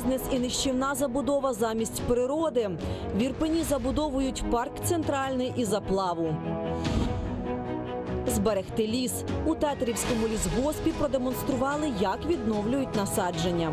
бізнес і нищівна забудова замість природи. В Ірпені забудовують парк Центральний і Заплаву. Зберегти ліс. У Тетерівському лісгоспі продемонстрували, як відновлюють насадження.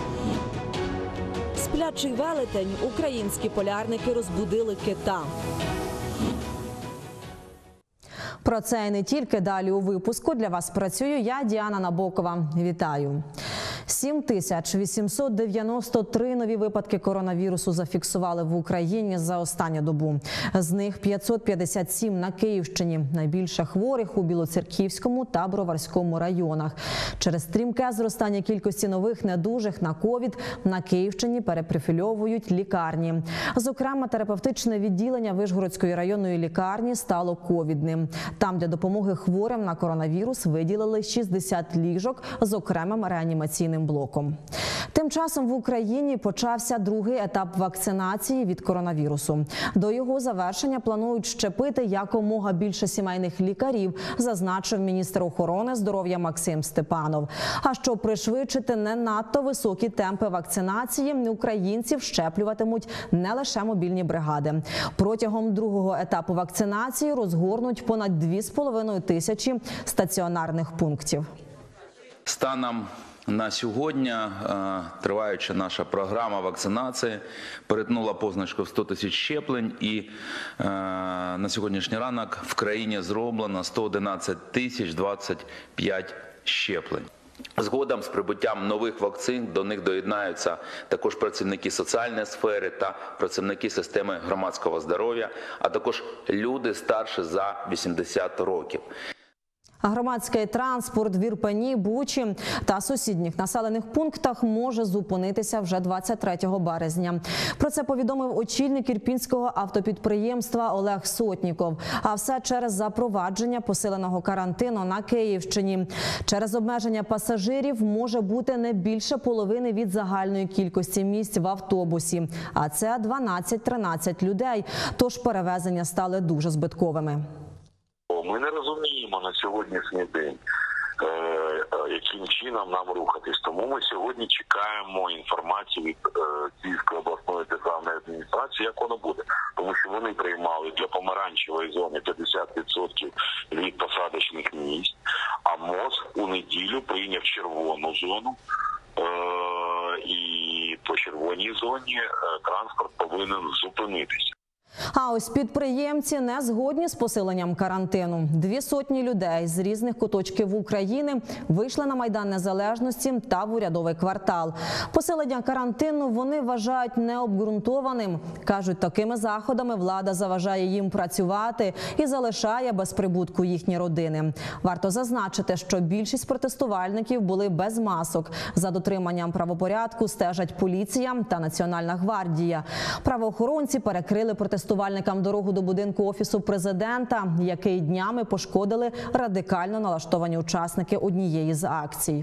Сплячий велетень. Українські полярники розбудили кита. Про це і не тільки далі у випуску. Для вас працюю я, Діана Набокова. Вітаю. 7893 нові випадки коронавірусу зафіксували в Україні за останню добу. З них 557 на Київщині. Найбільше хворих у Білоцерківському та Броварському районах. Через стрімке зростання кількості нових недужих на ковід на Київщині перепрофільовують лікарні. Зокрема, терапевтичне відділення Вишгородської районної лікарні стало ковідним. Там для допомоги хворим на коронавірус виділили 60 ліжок з окремим реанімаційним блоком. Тим часом в Україні почався другий етап вакцинації від коронавірусу. До його завершення планують щепити якомога більше сімейних лікарів, зазначив міністр охорони здоров'я Максим Степанов. А щоб пришвидшити не надто високі темпи вакцинації, українців щеплюватимуть не лише мобільні бригади. Протягом другого етапу вакцинації розгорнуть понад 2,5 тисячі стаціонарних пунктів. Станом на сьогодні, триваюча наша програма вакцинації, перетнула позначку в 100 тисяч щеплень і на сьогоднішній ранок в країні зроблено 111 тисяч 25 щеплень. Згодом з прибуттям нових вакцин до них доєднаються також працівники соціальної сфери та працівники системи громадського здоров'я, а також люди старші за 80 років. Громадський транспорт в Ірпені, Бучі та сусідніх населених пунктах може зупинитися вже 23 березня. Про це повідомив очільник ірпінського автопідприємства Олег Сотніков. А все через запровадження посиленого карантину на Київщині. Через обмеження пасажирів може бути не більше половини від загальної кількості місць в автобусі. А це 12-13 людей. Тож перевезення стали дуже збитковими. Ми не розуміємо на сьогоднішній день, яким чином нам рухатись. Тому ми сьогодні чекаємо інформацію від Київської обласної державної адміністрації, як воно буде. Тому що вони приймали для помаранчевої зони 50% від посадочних місць, а МОЗ у неділю прийняв червону зону. І по червоній зоні транспорт повинен зупинитися. А ось підприємці не згодні з посиленням карантину. 200 людей з різних куточків України вийшли на Майдан Незалежності та в Урядовий квартал. Посилення карантину вони вважають необґрунтованим. Кажуть, такими заходами влада заважає їм працювати і залишає без прибутку їхні родини. Варто зазначити, що більшість протестувальників були без масок. За дотриманням правопорядку стежать поліція та Національна гвардія. Правоохоронці перекрили протестувальникам дорогу до будинку Офісу Президента, який днями пошкодили радикально налаштовані учасники однієї з акцій.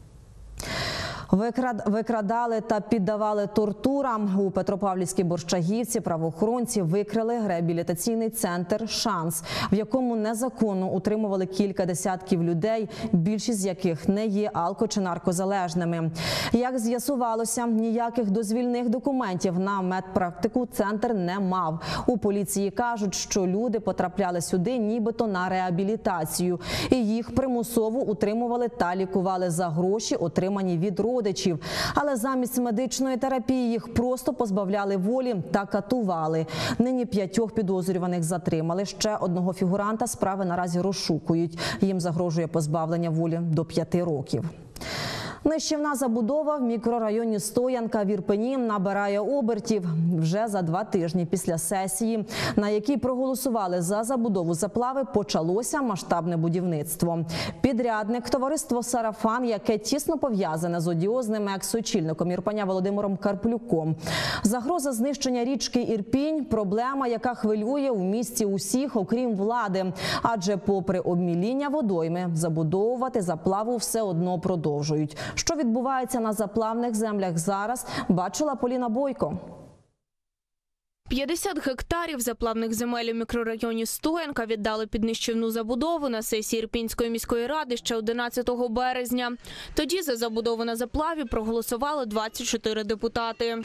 Викрадали та піддавали тортурам. У Петропавлівській Борщагівці правоохоронці викрили реабілітаційний центр «Шанс», в якому незаконно утримували кілька десятків людей, більшість з яких не є алко- чи наркозалежними. Як з'ясувалося, ніяких дозвільних документів на медпрактику центр не мав. У поліції кажуть, що люди потрапляли сюди нібито на реабілітацію. І їх примусово утримували та лікували за гроші, отримані від родичів. Але замість медичної терапії їх просто позбавляли волі та катували. Нині 5 підозрюваних затримали. Ще одного фігуранта справи наразі розшукують. Їм загрожує позбавлення волі до 5 років. Нищівна забудова в мікрорайоні Стоянка в Ірпені набирає обертів. Вже за 2 тижні після сесії, на якій проголосували за забудову Заплави, почалося масштабне будівництво. Підрядник – товариство «Сарафан», яке тісно пов'язане з одіозним екс-очільником Ірпеня Володимиром Карплюком. Загроза знищення річки Ірпінь – проблема, яка хвилює у місті усіх, окрім влади. Адже попри обміління водойми, забудовувати Заплаву все одно продовжують. Що відбувається на заплавних землях зараз, бачила Поліна Бойко. 50 гектарів заплавних земель у мікрорайоні Стоянка віддали під нищівну забудову на сесії Ірпінської міської ради ще 11 березня. Тоді за забудову на заплаві проголосували 24 депутати.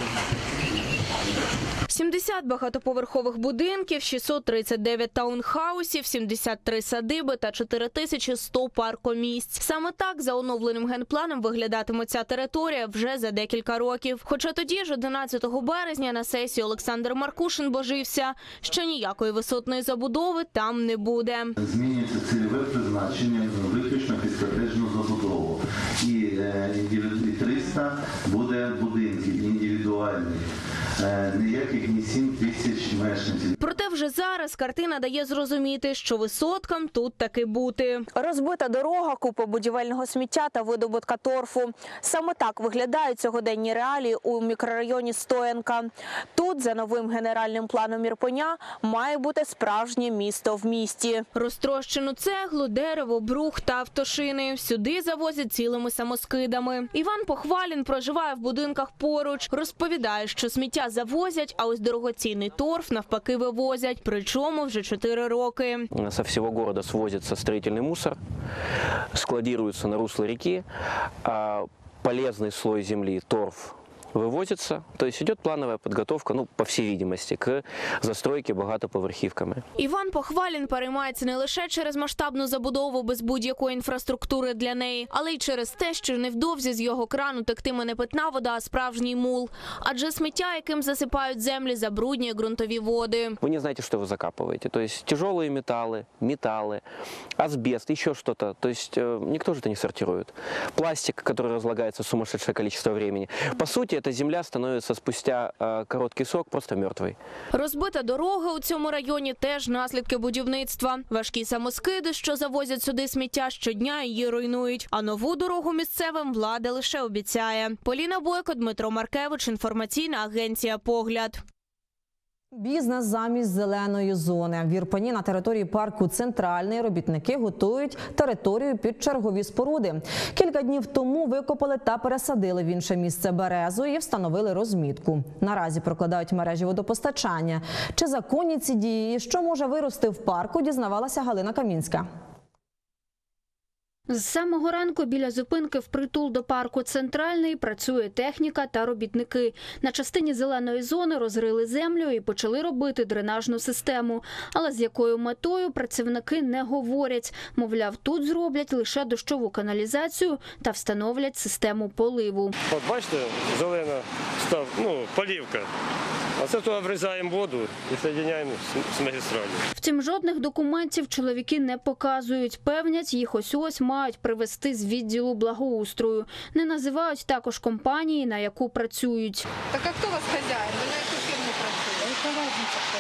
70 багатоповерхових будинків, 639 таунхаусів, 73 садиби та 4100 паркомісць. Саме так за оновленим генпланом виглядатиме ця територія вже за декілька років. Хоча тоді ж 11 березня на сесії Олександр Маркушин божився, що ніякої висотної забудови там не буде. Змінюється цільове призначення виключно під котеджну забудову. І 300 буде будинків індивідуальних. Ніяких не 7 тисяч мешканців. Проте вже зараз картина дає зрозуміти, що висоткам тут таки бути. Розбита дорога, купа будівельного сміття та видобутка торфу. Саме так виглядають сьогоденні реалії у мікрорайоні Стоянка. Тут, за новим генеральним планом Ірпеня, має бути справжнє місто в місті. Розтрощену цеглу, дерево, брух та автошини сюди завозять цілими самоскидами. Іван Похвалін проживає в будинках поруч. Розповідає, що сміття завозять, а ось дорогоцінний торф навпаки вивозять, причому вже 4 роки. Со всего города свозится строительный мусор, складируется на русле реки, а полезный слой земли, торф, вывозится, то есть идет плановая подготовка, по всей видимости, к застройке багатоповерхівками. Іван Похвалін переймається не лише через масштабну забудову без будь-якої інфраструктури для неї, але й через те, що невдовзі з його крану тектиме не питна вода, а справжній мул. Адже сміття, яким засипають землі, забруднює ґрунтові води. Вы не знаете, что вы закапываете, то есть тяжелые металлы, асбест, еще что-то, то есть никто же это не сортирует. Пластик, который разлагается сумасшедшее количество времени. По сути, эта земля становится спустя короткий срок просто мертвой. Розбита дорога у цьому районі теж наслідки будівництва. Важкі самоскиди, що завозять сюди сміття, щодня її руйнують. А нову дорогу місцевим влада лише обіцяє. Поліна Бойко, Дмитро Маркевич, інформаційна агенція «Погляд». Бізнес замість зеленої зони. В Ірпені на території парку «Центральний» робітники готують територію під чергові споруди. Кілька днів тому викопали та пересадили в інше місце березу і встановили розмітку. Наразі прокладають мережі водопостачання. Чи законні ці дії і що може вирости в парку, дізнавалася Галина Камінська. З самого ранку біля зупинки впритул до парку «Центральний» працює техніка та робітники. На частині зеленої зони розрили землю і почали робити дренажну систему. Але з якою метою працівники не говорять. Мовляв, тут зроблять лише дощову каналізацію та встановлять систему поливу. От бачите, зелена полівка. А це то врізаємо воду і соєдиняємо з магістралью. Втім, жодних документів чоловіки не показують. Певнять, їх ось-ось мають привезти з відділу благоустрою. Не називають також компанії, на яку працюють. Так а хто у вас хазяїн? Ви на яку фірму працюєте?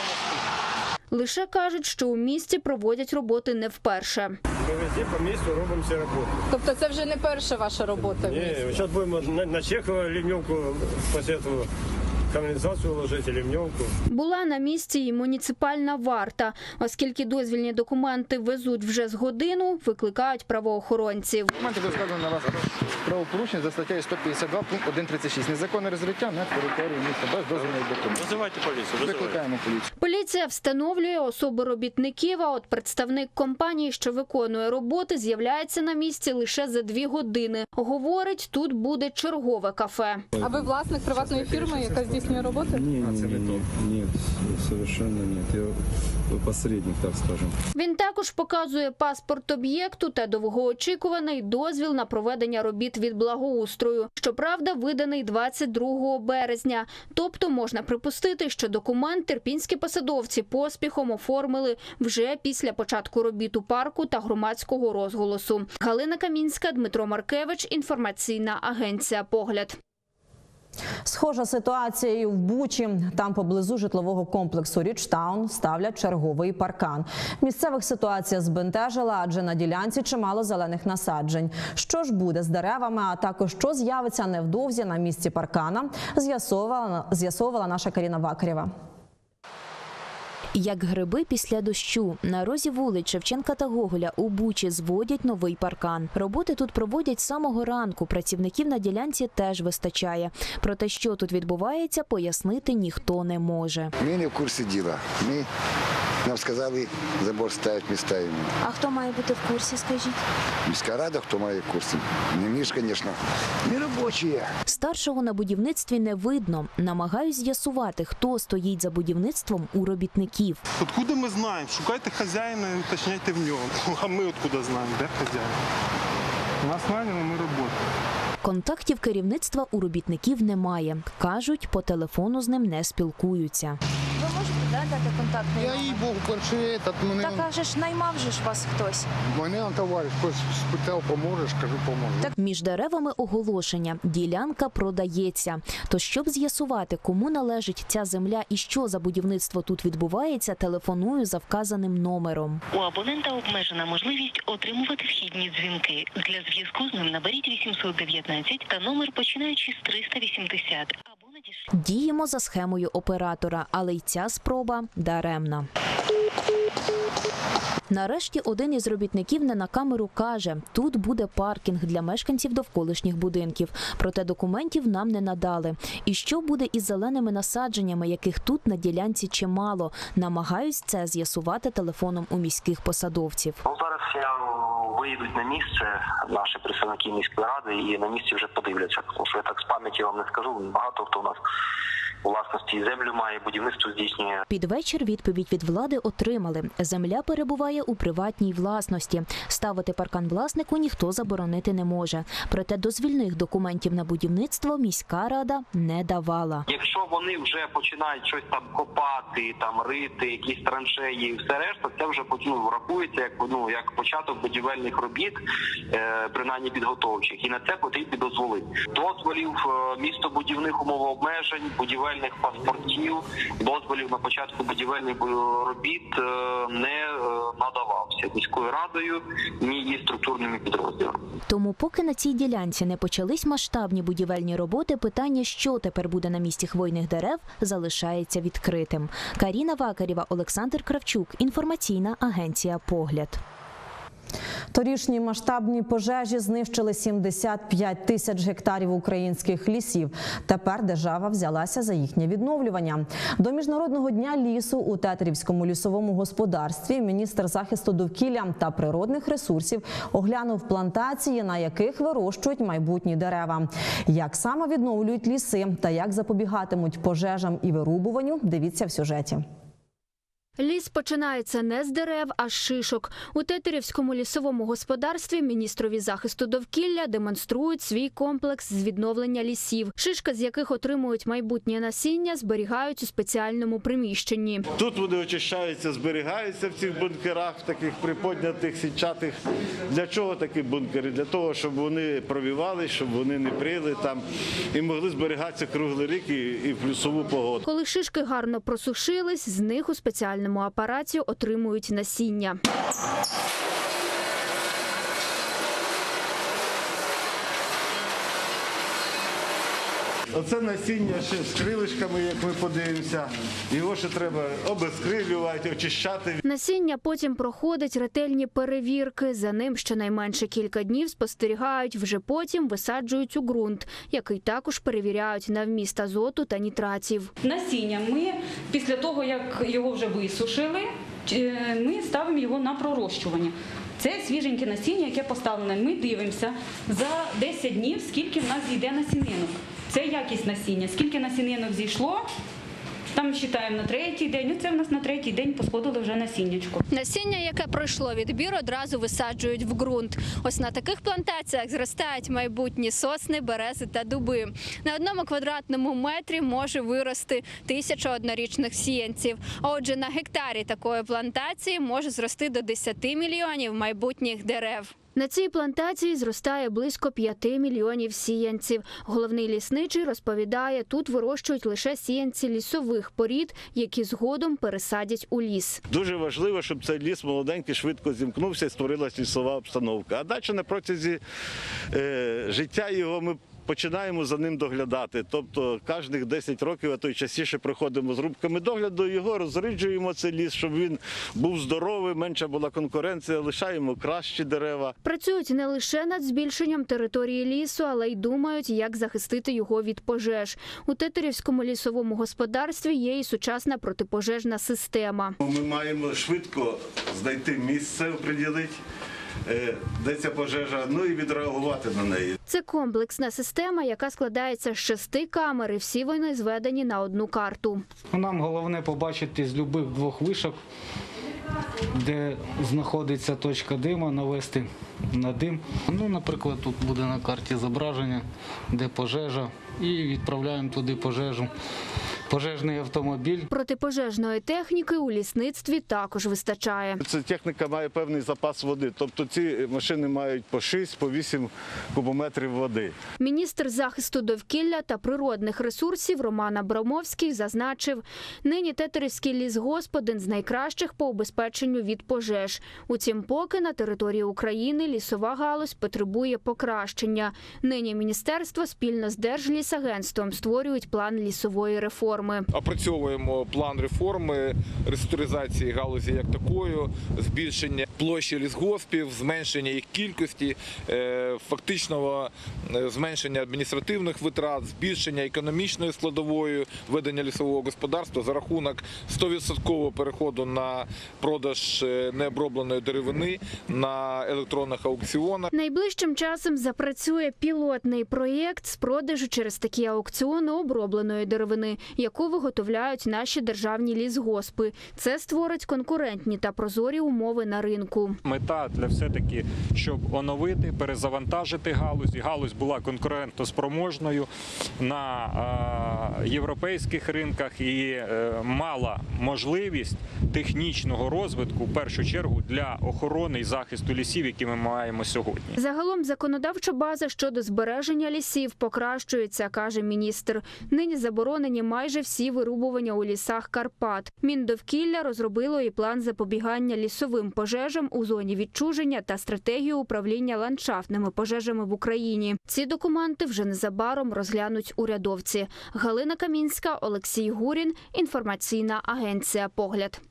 Лише кажуть, що у місті проводять роботи не вперше. Ми везде по місту робимо ці роботи. Тобто це вже не перша ваша робота в місті? Ні, зараз будемо на Чехова лівньовку посвятувати. Каналізацію ложити, лівньовку. Була на місці і муніципальна варта. Оскільки дозвільні документи везуть вже з годину, викликають правоохоронців. Документи буде складено на вас правопорушення за статтею 152 пункт 1.36. Незаконне розриття на території міста без дозвільних документів. Визивайте поліцію. Викликаємо поліцію. Поліція встановлює особи робітників, а от представник компанії, що виконує роботи, з'являється на місці лише за 2 години. Говорить, тут буде чергове кафе. А ви власник приватної фірми, яка здійснює роботи? Ні, совершенно ні. Я посередник, так скажемо. Він також показує паспорт об'єкту та довгоочікуваний дозвіл на проведення робіт від благоустрою. Щоправда, виданий 22 березня. Тобто можна припустити, що документ ірпінські посадовці поспіхом оформили вже після початку робіт у парку та громадського розголосу. Галина Камінська, Дмитро Маркевич, інформаційна агенція «Погляд». Схожа ситуація і в Бучі. Там поблизу житлового комплексу «Річтаун» ставлять черговий паркан. Місцевих ситуація збентежила, адже на ділянці чимало зелених насаджень. Що ж буде з деревами, а також що з'явиться невдовзі на місці паркана, з'ясовувала наша Каріна Вакарєва. Як гриби після дощу. На розі вулиць Шевченка та Гоголя у Бучі зводять новий паркан. Роботи тут проводять з самого ранку. Працівників на ділянці теж вистачає. Про те, що тут відбувається, пояснити ніхто не може. Ми не в курсі діла. Нам сказали, забор ставити, ми ставимо. А хто має бути в курсі, скажіть? Міська рада, хто має в курсі. Не ми ж, звісно, не робочі. Старшого на будівництві не видно. Намагаюсь з'ясувати, хто стоїть за будівництвом у робітників. Откуда ми знаємо? Шукайте хазяїна і уточняйте в нього. А ми откуда знаємо, де хазяїн? Нас наняли, ми працюємо. Контактів керівництва у робітників немає. Кажуть, по телефону з ним не спілкуються. Ви можете дати контактний Я їй Богу планшет, мене... Так, а ж наймав же ж вас хтось. Мене товариш спитав, поможеш, кажу, поможу. Між деревами оголошення. Ділянка продається. То щоб з'ясувати, кому належить ця земля і що за будівництво тут відбувається, телефоную за вказаним номером. У абонента обмежена можливість отримувати вхідні дзвінки. Для зв'язку з ним наберіть 819 та номер починаючи з 380. Діємо за схемою оператора, але й ця спроба даремна. Нарешті один із робітників не на камеру каже, тут буде паркінг для мешканців довколишніх будинків. Проте документів нам не надали. І що буде із зеленими насадженнями, яких тут на ділянці чимало? Намагаюсь це з'ясувати телефоном у міських посадовців. Зараз виїдуть на місце наші представники міської ради і на місці вже подивляться. Тому що я так з пам'яті вам не скажу, багато хто у нас у власності землю має, будівництво здійснює. Під вечір відповідь від влади отримали. Земля перебуває у приватній власності. Ставити паркан власнику ніхто заборонити не може. Проте дозвільних документів на будівництво міська рада не давала. Якщо вони вже починають щось там копати, там рити, якісь траншеї і все решта, це вже рахується як початок будівельних робіт, принаймні підготовчих. І на це потрібні дозволи. Дозволів містобудівних умовообмежень, будівельних паспортів, дозволів на початку будівельних робіт не надавався міською радою, ні її структурними підрозділами. Тому поки на цій ділянці не почались масштабні будівельні роботи, питання, що тепер буде на місці хвойних дерев, залишається відкритим. Каріна Вакарєва, Олександр Кравчук. Інформаційна агенція «Погляд». Торішні масштабні пожежі знищили 75 тисяч гектарів українських лісів. Тепер держава взялася за їхнє відновлювання. До Міжнародного дня лісу у Тетерівському лісовому господарстві міністр захисту довкілля та природних ресурсів оглянув плантації, на яких вирощують майбутні дерева. Як саме відновлюють ліси та як запобігатимуть пожежам і вирубуванню, дивіться в сюжеті. Ліс починається не з дерев, а з шишок. У Тетерівському лісовому господарстві міністрові захисту довкілля демонструють свій комплекс з відновлення лісів. Шишки, з яких отримують майбутнє насіння, зберігають у спеціальному приміщенні. Тут вони очищаються, зберігаються в цих бункерах, в таких приподнятих, сітчатих. Для чого такі бункери? Для того, щоб вони провівали, щоб вони не прили там і могли зберігатися круглий рік і в плюсову погоду. Коли шишки гарно просушились, з них у спеціальному апараті отримують насіння. Оце насіння ще з крилишками, як ми подивимося. Його ще треба обезкрилювати, очищати. Насіння потім проходить ретельні перевірки. За ним щонайменше кілька днів спостерігають, вже потім висаджують у ґрунт, який також перевіряють на вміст азоту та нітратів. Насіння ми після того, як його вже висушили, ми ставимо його на пророщування. Це свіженьке насіння, яке поставлене. Ми дивимося за 10 днів, скільки в нас зійде насінинок. Це якість насіння. Скільки насінинок зійшло, там вважаємо на третій день. Це в нас на третій день посходили вже насіннячко. Насіння, яке пройшло відбір, одразу висаджують в ґрунт. Ось на таких плантаціях зростають майбутні сосни, берези та дуби. На 1 квадратному метрі може вирости 1000 однорічних сіянців. А отже, на гектарі такої плантації може зрости до 10 мільйонів майбутніх дерев. На цій плантації зростає близько 5 мільйонів сіянців. Головний лісничий розповідає, тут вирощують лише сіянці лісових порід, які згодом пересадять у ліс. Дуже важливо, щоб цей ліс молоденький швидко зімкнувся і створилась лісова обстановка. А далі на протязі життя його ми починаємо за ним доглядати. Тобто кожних 10 років, а то й частіше проходимо з рубками догляду його, розриджуємо цей ліс, щоб він був здоровий, менша була конкуренція, лишаємо кращі дерева. Працюють не лише над збільшенням території лісу, але й думають, як захистити його від пожеж. У Тетерівському лісовому господарстві є і сучасна протипожежна система. Ми маємо швидко знайти місце, оприділити, де ця пожежа, ну і відреагувати на неї. Це комплексна система, яка складається з 6 камер, і всі вони зведені на одну карту. Нам головне побачити з будь-яких 2 вишок, де знаходиться точка диму, навести на дим. Ну, наприклад, тут буде на карті зображення, де пожежа, і відправляємо туди пожежу. Пожежний автомобіль. Протипожежної техніки у лісництві також вистачає. Ця техніка має певний запас води, тобто ці машини мають по 6, по 8 кубометрів води. Міністр захисту довкілля та природних ресурсів Роман Абрамовський зазначив, нині Тетерівський лісгосп – один з найкращих по убезпеченню від пожеж. Утім, поки на території України лісова галузь потребує покращення. Нині міністерство спільно з Держлісагентством створюють план лісової реформи. Опрацьовуємо план реформи, реструктуризації галузі як такої, збільшення площі лісгоспів, зменшення їх кількості, фактичного зменшення адміністративних витрат, збільшення економічної складової ведення лісового господарства за рахунок 100% переходу на продаж необробленої деревини на електронних аукціонах. Найближчим часом запрацює пілотний проєкт з продажу через такі аукціони обробленої деревини, яку виготовляють наші державні лісгоспи. Це створить конкурентні та прозорі умови на ринку. Мета для все-таки, щоб оновити, перезавантажити галузь. І галузь була конкурентоспроможною на європейських ринках і мала можливість технічного розвитку, в першу чергу, для охорони і захисту лісів, які ми маємо сьогодні. Загалом законодавча база щодо збереження лісів покращується, каже міністр. Нині заборонені майже всі вирубування у лісах Карпат. Міндовкілля розробило і план запобігання лісовим пожежам у зоні відчуження та стратегію управління ландшафтними пожежами в Україні. Ці документи вже незабаром розглянуть урядовці. Галина Камінська, Олексій Гурін, інформаційна агенція «Погляд».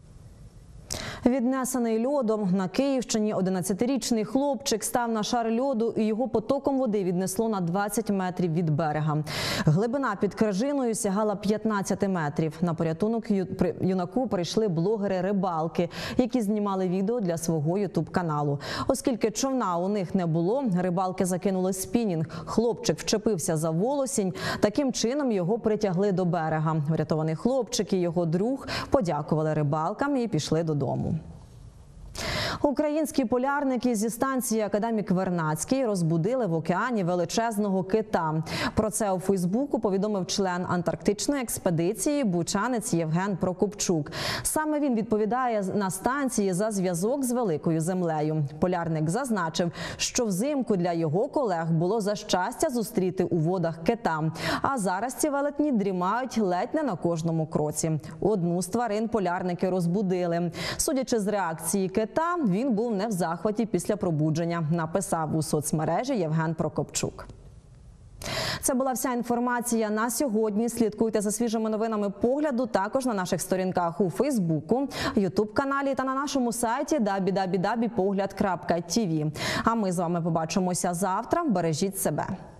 Віднесений льодом на Київщині 11-річний хлопчик став на шар льоду і його потоком води віднесло на 20 метрів від берега. Глибина під крижиною сягала 15 метрів. На порятунок юнаку прийшли блогери-рибалки, які знімали відео для свого ютуб-каналу. Оскільки човна у них не було, рибалки закинули спінінг. Хлопчик вчепився за волосінь. Таким чином його притягли до берега. Врятований хлопчик і його друг подякували рибалкам і пішли додому. Українські полярники зі станції «Академік Вернадський» розбудили в океані величезного кита. Про це у Фейсбуку повідомив член антарктичної експедиції бучанець Євген Прокопчук. Саме він відповідає на станції за зв'язок з Великою Землею. Полярник зазначив, що взимку для його колег було за щастя зустріти у водах кита. А зараз ці велетні дрімають ледь не на кожному кроці. Одну з тварин полярники розбудили. Судячи з реакції кита, він був не в захваті після пробудження, написав у соцмережі Євген Прокопчук. Це була вся інформація на сьогодні. Слідкуйте за свіжими новинами «Погляду» також на наших сторінках у Фейсбуку, Ютуб-каналі та на нашому сайті www.poglad.tv. А ми з вами побачимося завтра. Бережіть себе.